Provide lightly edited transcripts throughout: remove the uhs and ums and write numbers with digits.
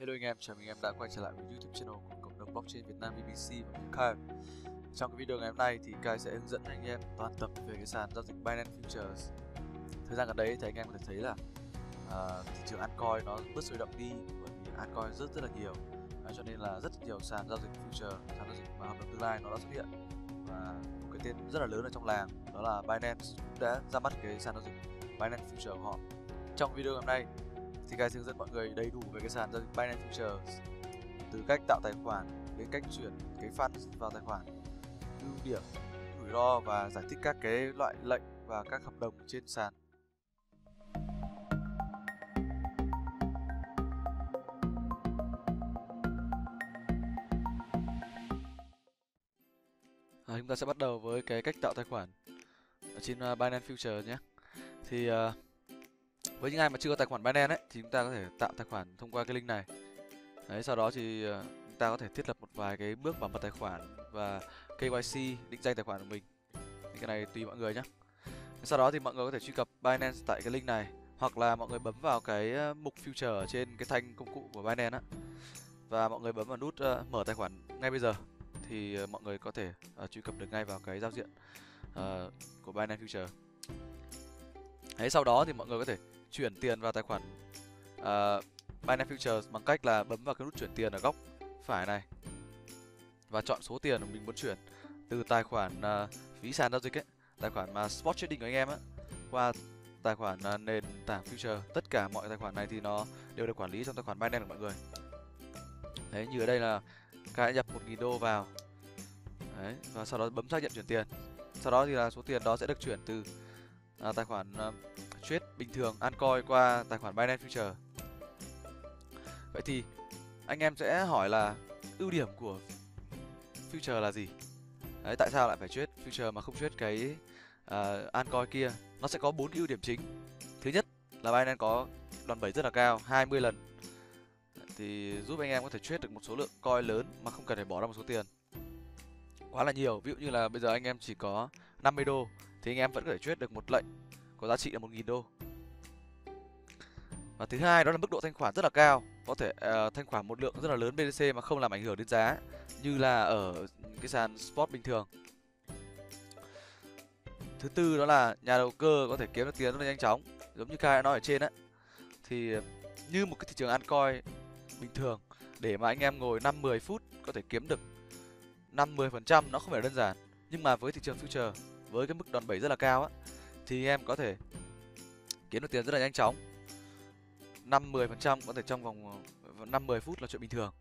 Hello anh em, chào mừng anh em đã quay trở lại với YouTube channel của cộng đồng blockchain Việt Nam BBC và mình Kai. Trong cái video ngày hôm nay thì Kai sẽ hướng dẫn anh em toàn tập về cái sàn giao dịch Binance Futures. Thời gian gần đấy thì anh em có thể thấy là thị trường altcoin nó bớt sôi động đi bởi vì altcoin rất là nhiều. Cho nên là rất nhiều sàn giao dịch future, sàn giao dịch và hợp đồng tương lai nó đã xuất hiện, và một cái tên rất là lớn ở trong làng đó là Binance cũng đã ra mắt cái sàn giao dịch Binance Future của họ. Trong video ngày hôm nay thì Kai sẽ hướng dẫn mọi người đầy đủ về cái sàn giao dịch Binance Futures, từ cách tạo tài khoản đến cách chuyển cái funds vào tài khoản, ưu điểm, rủi ro và giải thích các cái loại lệnh và các hợp đồng trên sàn. Chúng ta sẽ bắt đầu với cái cách tạo tài khoản ở trên Binance Future nhé. Thì với những ai mà chưa có tài khoản Binance ấy, thì chúng ta có thể tạo tài khoản thông qua cái link này. Đấy, sau đó thì chúng ta có thể thiết lập một vài cái bước bảo mật tài khoản và KYC định danh tài khoản của mình. Thì cái này tùy mọi người nhé. Sau đó thì mọi người có thể truy cập Binance tại cái link này, hoặc là mọi người bấm vào cái mục Future ở trên cái thanh công cụ của Binance á, và mọi người bấm vào nút mở tài khoản ngay bây giờ thì mọi người có thể truy cập được ngay vào cái giao diện của Binance Future. Đấy, sau đó thì mọi người có thể chuyển tiền vào tài khoản Binance Futures bằng cách là bấm vào cái nút chuyển tiền ở góc phải này và chọn số tiền mà mình muốn chuyển từ tài khoản phí sàn giao dịch ấy, tài khoản mà spot trading của anh em á, qua tài khoản nền tảng future. Tất cả mọi tài khoản này thì nó đều được quản lý trong tài khoản Binance của mọi người. Đấy, như ở đây là cái nhập 1.000 đô vào. Đấy, và sau đó bấm xác nhận chuyển tiền. Sau đó thì là số tiền đó sẽ được chuyển từ tài khoản trade bình thường altcoin qua tài khoản Binance Future. Vậy thì anh em sẽ hỏi là ưu điểm của Future là gì? Đấy, tại sao lại phải trade Future mà không trade cái altcoin kia? Nó sẽ có 4 ưu điểm chính. Thứ nhất là Binance có đòn bẩy rất là cao, 20 lần, thì giúp anh em có thể trade được một số lượng coin lớn mà không cần phải bỏ ra một số tiền quá là nhiều. Ví dụ như là bây giờ anh em chỉ có 50 đô thì anh em vẫn có thể trade được một lệnh có giá trị là 1.000 đô. Và thứ hai đó là mức độ thanh khoản rất là cao, có thể thanh khoản một lượng rất là lớn BTC mà không làm ảnh hưởng đến giá như là ở cái sàn spot bình thường. Thứ tư đó là nhà đầu cơ có thể kiếm được tiền rất là nhanh chóng, giống như Kai đã nói ở trên á. Thì như một cái thị trường altcoin bình thường, để mà anh em ngồi 5-10 phút có thể kiếm được 5-10% nó không phải đơn giản. Nhưng mà với thị trường future, với cái mức đòn bẩy rất là cao á, thì em có thể kiếm được tiền rất là nhanh chóng. 5-10% có thể trong vòng 5-10 phút là chuyện bình thường.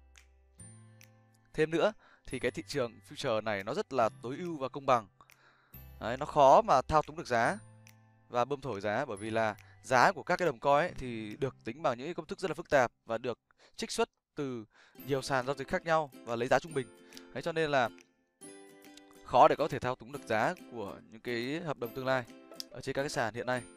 Thêm nữa thì cái thị trường future này nó rất là tối ưu và công bằng. Đấy, nó khó mà thao túng được giá và bơm thổi giá, bởi vì là giá của các cái đồng coin ấy thì được tính bằng những cái công thức rất là phức tạp và được trích xuất từ nhiều sàn giao dịch khác nhau và lấy giá trung bình. Đấy, cho nên là khó để có thể thao túng được giá của những cái hợp đồng tương lai ở trên các cái sàn hiện nay.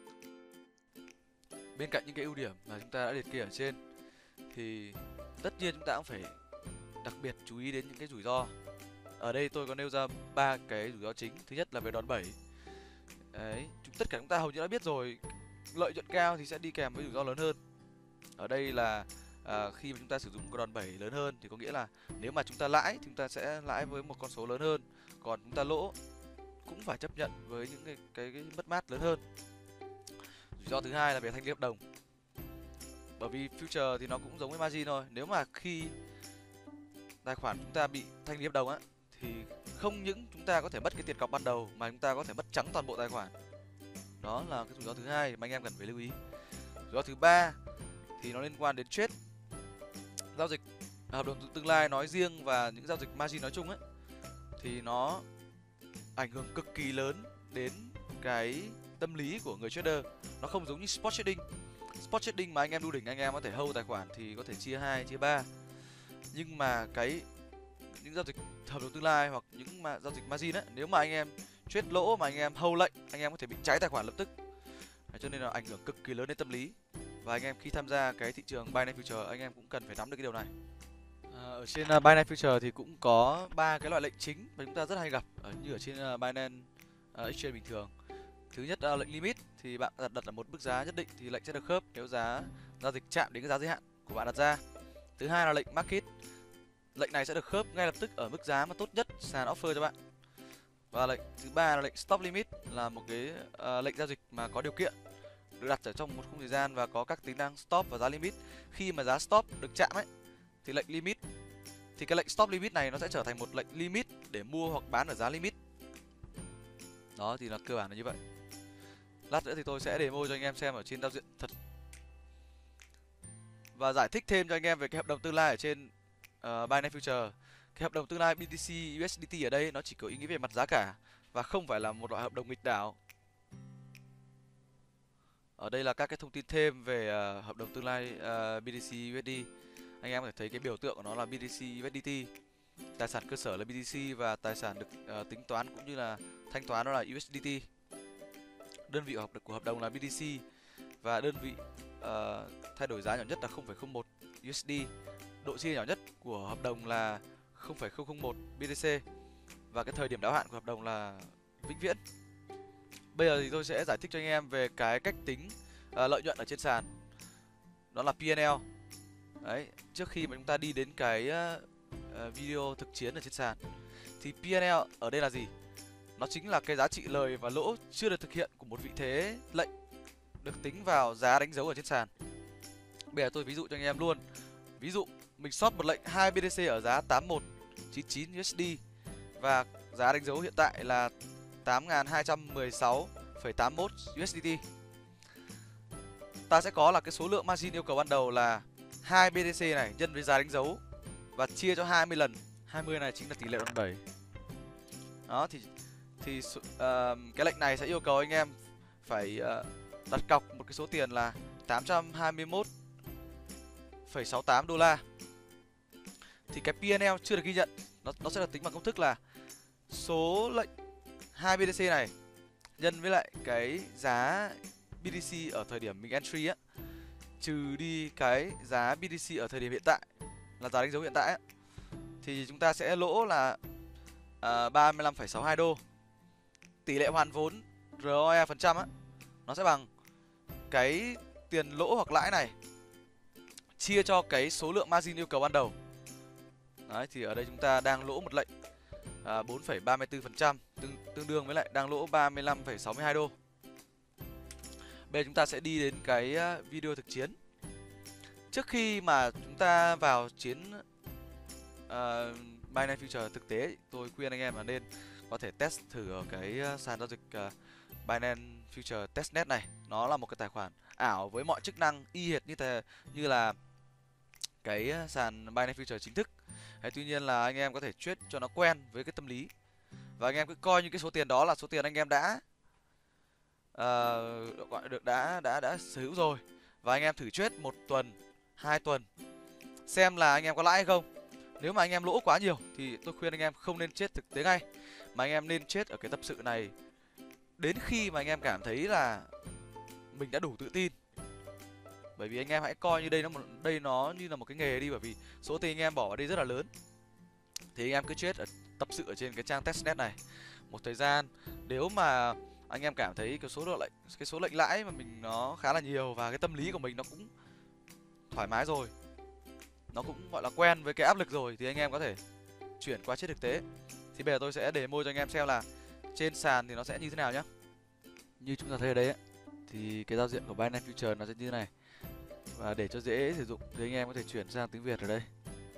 Bên cạnh những cái ưu điểm mà chúng ta đã liệt kê ở trên thì tất nhiên chúng ta cũng phải đặc biệt chú ý đến những cái rủi ro. Ở đây tôi có nêu ra 3 cái rủi ro chính. Thứ nhất là về đòn bẩy. Đấy, tất cả chúng ta hầu như đã biết rồi, lợi nhuận cao thì sẽ đi kèm với rủi ro lớn hơn. Ở đây là khi mà chúng ta sử dụng cái đòn bẩy lớn hơn thì có nghĩa là nếu mà chúng ta lãi thì chúng ta sẽ lãi với một con số lớn hơn, còn chúng ta lỗ cũng phải chấp nhận với những cái mất mát lớn hơn. Rủi ro thứ hai là về thanh lý hợp đồng. Bởi vì future thì nó cũng giống với margin thôi. Nếu mà khi tài khoản chúng ta bị thanh lý hợp đồng á, thì không những chúng ta có thể mất cái tiền cọc ban đầu mà chúng ta có thể mất trắng toàn bộ tài khoản. Đó là cái rủi ro thứ hai mà anh em cần phải lưu ý. Rủi ro thứ ba thì nó liên quan đến trade, giao dịch hợp đồng tương lai nói riêng và những giao dịch margin nói chung ấy, thì nó ảnh hưởng cực kỳ lớn đến cái tâm lý của người trader. Nó không giống như spot trading. Spot trading mà anh em đu đỉnh anh em có thể hold tài khoản thì có thể chia 2, chia 3. Nhưng mà những giao dịch hợp đồng tương lai hoặc những giao dịch margin á, nếu mà anh em trade lỗ mà anh em hold lệnh, anh em có thể bị cháy tài khoản lập tức. Cho nên là ảnh hưởng cực kỳ lớn đến tâm lý. Và anh em khi tham gia cái thị trường Binance Future, anh em cũng cần phải nắm được cái điều này. Ở trên Binance Future thì cũng có 3 cái loại lệnh chính mà chúng ta rất hay gặp như ở trên Binance Exchange bình thường. Thứ nhất là lệnh limit, thì bạn đặt ở một mức giá nhất định thì lệnh sẽ được khớp nếu giá giao dịch chạm đến cái giá giới hạn của bạn đặt ra. Thứ hai là lệnh market. Lệnh này sẽ được khớp ngay lập tức ở mức giá mà tốt nhất sàn offer cho bạn. Và lệnh thứ ba là lệnh stop limit, là một cái lệnh giao dịch mà có điều kiện, được đặt ở trong một khung thời gian và có các tính năng stop và giá limit. Khi mà giá stop được chạm ấy thì lệnh limit, thì cái lệnh stop limit này nó sẽ trở thành một lệnh limit để mua hoặc bán ở giá limit. Đó thì là cơ bản là như vậy. Lát nữa thì tôi sẽ demo cho anh em xem ở trên giao diện thật, và giải thích thêm cho anh em về cái hợp đồng tương lai ở trên Binance Future. Cái hợp đồng tương lai BTC USDT ở đây nó chỉ có ý nghĩa về mặt giá cả và không phải là một loại hợp đồng nghịch đảo. Ở đây là các cái thông tin thêm về hợp đồng tương lai BTC USD. Anh em có thể thấy cái biểu tượng của nó là BTC USDT. Tài sản cơ sở là BTC và tài sản được tính toán cũng như là thanh toán đó là USDT. Đơn vị của hợp đồng là BTC và đơn vị thay đổi giá nhỏ nhất là 0,01 USD. Độ chia nhỏ nhất của hợp đồng là 0,001 BTC và cái thời điểm đáo hạn của hợp đồng là vĩnh viễn. Bây giờ thì tôi sẽ giải thích cho anh em về cái cách tính lợi nhuận ở trên sàn. Đó là P&L. Đấy, trước khi mà chúng ta đi đến cái video thực chiến ở trên sàn thì P&L ở đây là gì? Nó chính là cái giá trị lời và lỗ chưa được thực hiện của một vị thế lệnh được tính vào giá đánh dấu ở trên sàn. Bây giờ tôi ví dụ cho anh em luôn. Ví dụ mình short một lệnh 2 BTC ở giá 8199 USD và giá đánh dấu hiện tại là 8216,81 USDT. Ta sẽ có là cái số lượng margin yêu cầu ban đầu là 2 BTC này nhân với giá đánh dấu và chia cho 20 lần. 20 này chính là tỷ lệ đòn bẩy. Đó thì cái lệnh này sẽ yêu cầu anh em phải đặt cọc một cái số tiền là 821,68 đô la. Thì cái P&L chưa được ghi nhận, nó sẽ được tính bằng công thức là số lệnh 2 BTC này nhân với lại cái giá BTC ở thời điểm mình entry á, trừ đi cái giá BTC ở thời điểm hiện tại là giá đánh dấu hiện tại á, thì chúng ta sẽ lỗ là 35,62 đô. Tỷ lệ hoàn vốn ROE phần trăm á, nó sẽ bằng cái tiền lỗ hoặc lãi này chia cho cái số lượng margin yêu cầu ban đầu. Đấy, thì ở đây chúng ta đang lỗ một lệnh 4,34%, tương đương với lại đang lỗ 35,62 đô. Bây giờ chúng ta sẽ đi đến cái video thực chiến. Trước khi mà chúng ta vào chiến Binance Future thực tế, tôi khuyên anh em là nên có thể test thử ở cái sàn giao dịch Binance Future Testnet này. Nó là một cái tài khoản ảo với mọi chức năng y hệt như là cái sàn Binance Future chính thức. Tuy nhiên là anh em có thể trade cho nó quen với cái tâm lý, và anh em cứ coi như cái số tiền đó là số tiền anh em đã đã sở hữu rồi, và anh em thử trade 1 tuần, 2 tuần xem là anh em có lãi hay không. Nếu mà anh em lỗ quá nhiều thì tôi khuyên anh em không nên trade thực tế ngay, mà anh em nên trade ở cái tập sự này đến khi mà anh em cảm thấy là mình đã đủ tự tin. Bởi vì anh em hãy coi như đây nó như là một cái nghề đi, bởi vì số tiền anh em bỏ vào đây rất là lớn. Thì anh em cứ trade ở tập sự ở trên cái trang testnet này một thời gian. Nếu mà anh em cảm thấy cái số lệnh lãi mà mình nó khá là nhiều và cái tâm lý của mình nó cũng thoải mái rồi, nó cũng gọi là quen với cái áp lực rồi, thì anh em có thể chuyển qua trade thực tế. Thì bây giờ tôi sẽ demo cho anh em xem là trên sàn thì nó sẽ như thế nào nhá. Như chúng ta thấy ở đây ấy, thì cái giao diện của Binance Future nó sẽ như thế này. Và để cho dễ sử dụng thì anh em có thể chuyển sang tiếng Việt ở đây.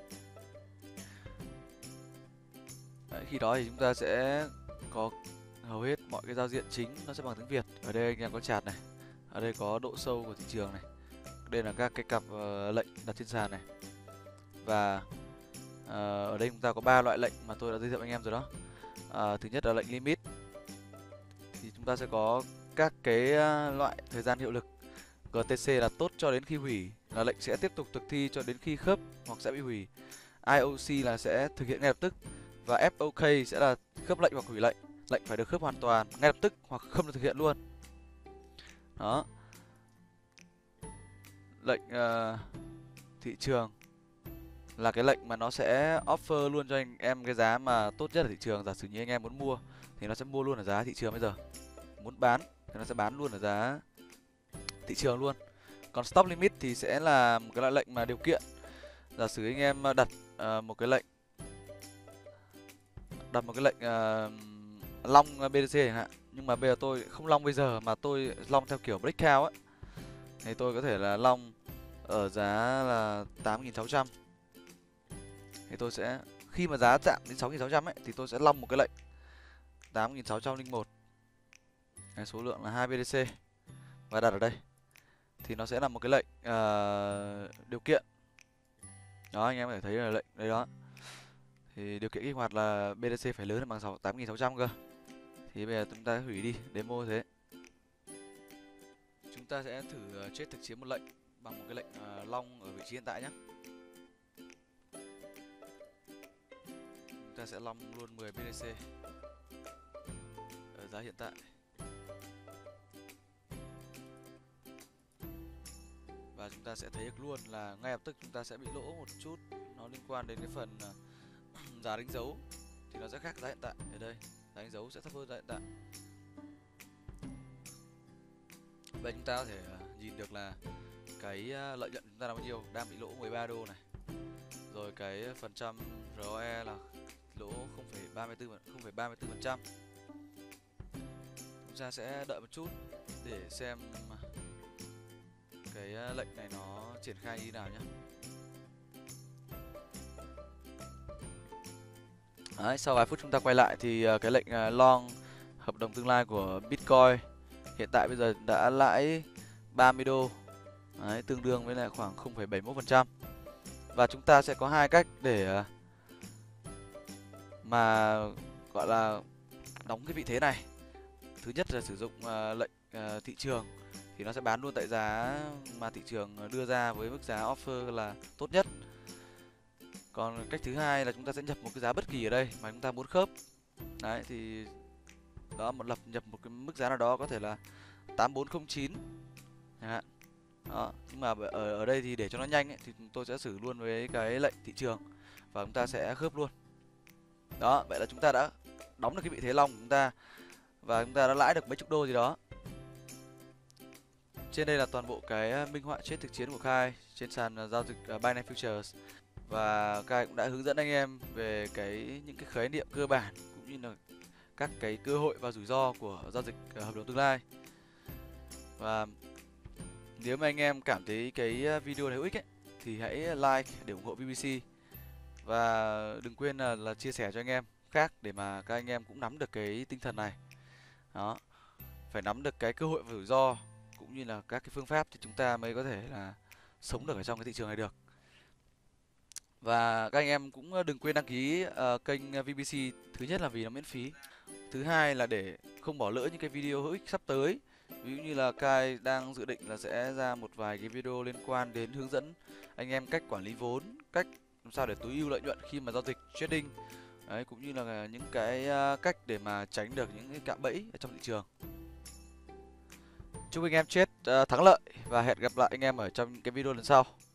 Đấy, khi đó thì chúng ta sẽ có hầu hết mọi cái giao diện chính nó sẽ bằng tiếng Việt. Ở đây anh em có chart này, ở đây có độ sâu của thị trường này, đây là các cái cặp lệnh đặt trên sàn này, và ở đây chúng ta có 3 loại lệnh mà tôi đã giới thiệu anh em rồi đó. Thứ nhất là lệnh limit, thì chúng ta sẽ có các cái loại thời gian hiệu lực. GTC là tốt cho đến khi hủy, là lệnh sẽ tiếp tục thực thi cho đến khi khớp hoặc sẽ bị hủy. IOC là sẽ thực hiện ngay lập tức, và FOK sẽ là khớp lệnh hoặc hủy lệnh. Lệnh phải được khớp hoàn toàn ngay lập tức hoặc không được thực hiện luôn. Đó. Lệnh thị trường là cái lệnh mà nó sẽ offer luôn cho anh em cái giá mà tốt nhất ở thị trường. Giả sử như anh em muốn mua thì nó sẽ mua luôn ở giá thị trường bây giờ. Muốn bán thì nó sẽ bán luôn ở giá thị trường luôn. Còn stop limit thì sẽ là một cái loại lệnh mà điều kiện. giả sử anh em đặt một cái lệnh long BTC chẳng hạn, nhưng mà bây giờ tôi không long bây giờ mà tôi long theo kiểu breakout ấy, thì tôi có thể là long ở giá là 8.600. Thì tôi sẽ khi mà giá chạm đến 6.600 ấy thì tôi sẽ long một cái lệnh 8.601. Số lượng là 2 BTC và đặt ở đây thì nó sẽ là một cái lệnh điều kiện. Đó, anh em có thể thấy là lệnh đây đó. Thì điều kiện kích hoạt là BTC phải lớn hơn bằng 8.600 cơ. Thì bây giờ chúng ta hủy đi demo thế. Chúng ta sẽ thử chết thực chiến một lệnh bằng một cái lệnh long ở vị trí hiện tại nhé. Chúng ta sẽ long luôn 10 BTC ở giá hiện tại. Và chúng ta sẽ thấy được luôn là ngay lập tức chúng ta sẽ bị lỗ một chút. Nó liên quan đến cái phần giá đánh dấu thì nó sẽ khác giá hiện tại. Ở đây giá đánh dấu sẽ thấp hơn giá hiện tại. Vậy chúng ta có thể nhìn được là cái lợi nhuận chúng ta là bao nhiêu, đang bị lỗ 13 đô này. Rồi cái phần trăm ROE là lỗ 0,34%. Chúng ta sẽ đợi một chút để xem cái lệnh này nó triển khai như thế nào nhé. Đấy, sau vài phút chúng ta quay lại thì cái lệnh long hợp đồng tương lai của Bitcoin hiện tại bây giờ đã lãi 30 đô. Đấy, tương đương với lại khoảng 0,71%. Và chúng ta sẽ có hai cách để mà gọi là đóng cái vị thế này. Thứ nhất là sử dụng lệnh thị trường thì nó sẽ bán luôn tại giá mà thị trường đưa ra với mức giá offer là tốt nhất. Còn cách thứ hai là chúng ta sẽ nhập một cái giá bất kỳ ở đây mà chúng ta muốn khớp. Đấy thì đó, nhập một cái mức giá nào đó, có thể là 8409 chẳng hạn. Đó, nhưng mà ở đây thì để cho nó nhanh ấy, thì tôi sẽ xử luôn với cái lệnh thị trường và chúng ta sẽ khớp luôn. Đó, vậy là chúng ta đã đóng được cái vị thế long của chúng ta và chúng ta đã lãi được mấy chục đô gì đó. Trên đây là toàn bộ cái minh họa chết thực chiến của Khai trên sàn giao dịch Binance Futures. Và Khai cũng đã hướng dẫn anh em về những cái khái niệm cơ bản cũng như là các cái cơ hội và rủi ro của giao dịch hợp đồng tương lai. Và nếu mà anh em cảm thấy cái video này hữu ích ấy, thì hãy like để ủng hộ VBC. Và đừng quên là chia sẻ cho anh em khác để mà các anh em cũng nắm được cái tinh thần này. Đó, phải nắm được cái cơ hội và rủi ro cũng như là các cái phương pháp thì chúng ta mới có thể là sống được ở trong cái thị trường này được. Và các anh em cũng đừng quên đăng ký kênh VBC. Thứ nhất là vì nó miễn phí. Thứ hai là để không bỏ lỡ những cái video hữu ích sắp tới. Ví dụ như là Kai đang dự định là sẽ ra một vài cái video liên quan đến hướng dẫn anh em cách quản lý vốn, cách làm sao để tối ưu lợi nhuận khi mà giao dịch trading. Đấy, cũng như là những cái cách để mà tránh được những cái cạm bẫy ở trong thị trường. Chúc anh em trade thắng lợi và hẹn gặp lại anh em ở trong những cái video lần sau.